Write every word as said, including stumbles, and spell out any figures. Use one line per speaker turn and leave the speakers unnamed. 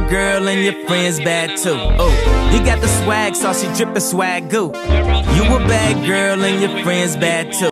bad girl and your friends bad too. Oh, you got the swag sauce, you drippin' swag goo. You a bad girl and your friends bad too.